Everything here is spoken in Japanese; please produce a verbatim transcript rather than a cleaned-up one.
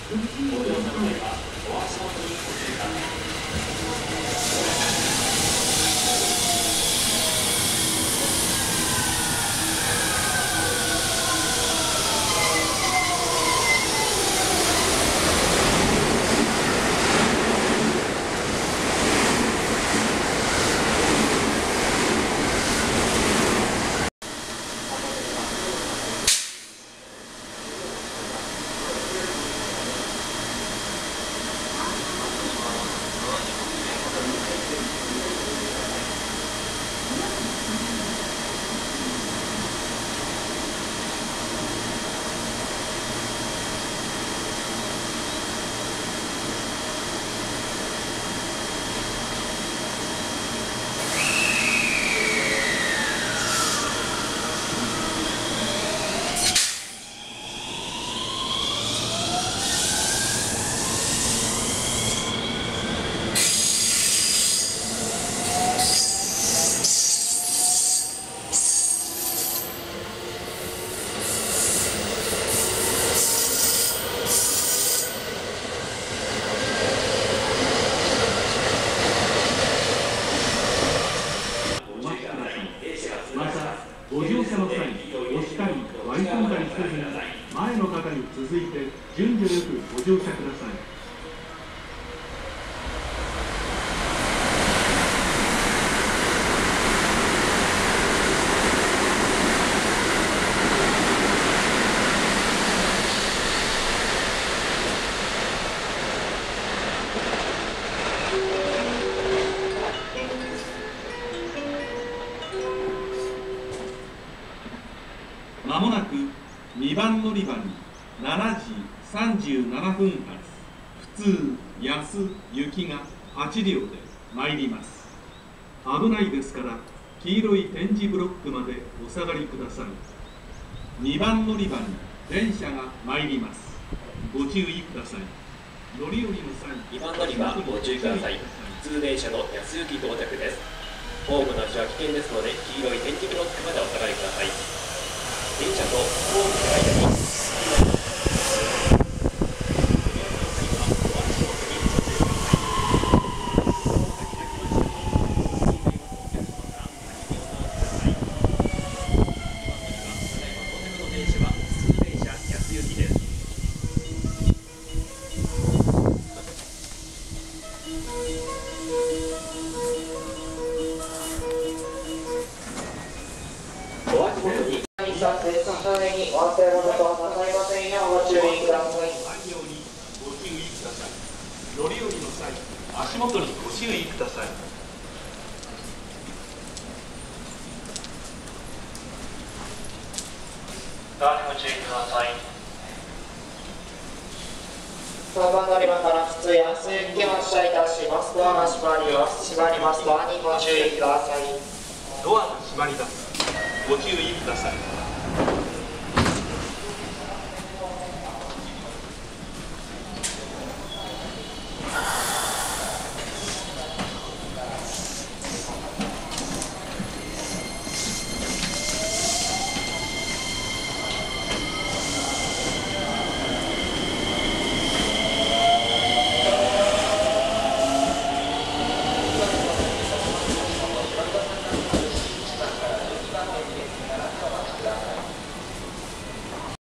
ご乗車の際、押したり割り込んだりせずに前の方に続いて順序よくご乗車ください。まもなくにばん乗り場にしちじさんじゅうななふん発普通安行きがはちりょうで参ります。危ないですから黄色い点字ブロックまでお下がりください。にばん乗り場に電車が参ります。ご注意ください。乗り降りの際、 にばん乗り場ご注意ください。普通電車の安行き到着です。ホームの足は危険ですので黄色い点字ブロックまでお下がりください。電車とホームの間に車列のために忘れ物となさいませんようご注意ください。 乗り降りの際、足元にご注意ください。 側にご注意ください。 さんばん乗り場から普通や安行き発車いたします。ドアが閉まります。閉まります。ドアにご注意ください。 ドアが閉まります。ご注意ください。